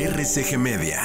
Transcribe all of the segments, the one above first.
RCG Media.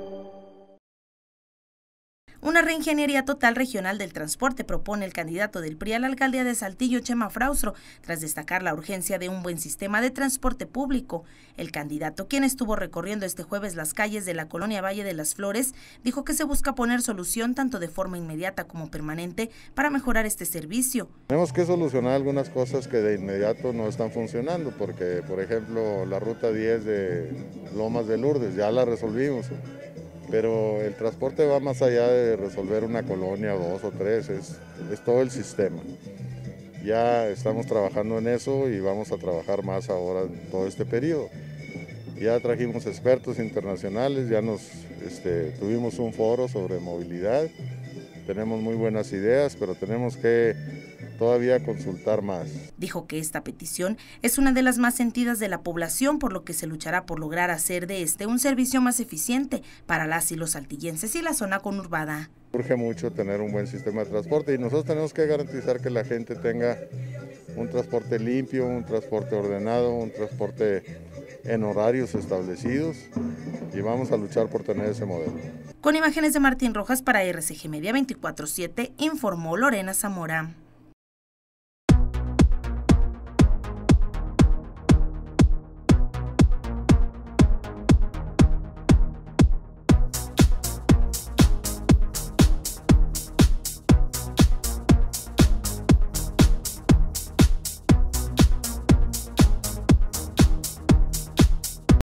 Una reingeniería total regional del transporte propone el candidato del PRI a la alcaldía de Saltillo, Chema Fraustro, tras destacar la urgencia de un buen sistema de transporte público. El candidato, quien estuvo recorriendo este jueves las calles de la colonia Valle de las Flores, dijo que se busca poner solución tanto de forma inmediata como permanente para mejorar este servicio. Tenemos que solucionar algunas cosas que de inmediato no están funcionando, porque, por ejemplo, la ruta 10 de Lomas de Lourdes ya la resolvimos. Pero el transporte va más allá de resolver una colonia, dos o tres, es todo el sistema. Ya estamos trabajando en eso y vamos a trabajar más ahora en todo este periodo. Ya trajimos expertos internacionales, ya tuvimos un foro sobre movilidad, tenemos muy buenas ideas, pero tenemos que todavía consultar más. Dijo que esta petición es una de las más sentidas de la población, por lo que se luchará por lograr hacer de un servicio más eficiente para las y los saltillenses y la zona conurbada. Urge mucho tener un buen sistema de transporte y nosotros tenemos que garantizar que la gente tenga un transporte limpio, un transporte ordenado, un transporte en horarios establecidos y vamos a luchar por tener ese modelo. Con imágenes de Martín Rojas para RCG Media 24/7, informó Lorena Zamora.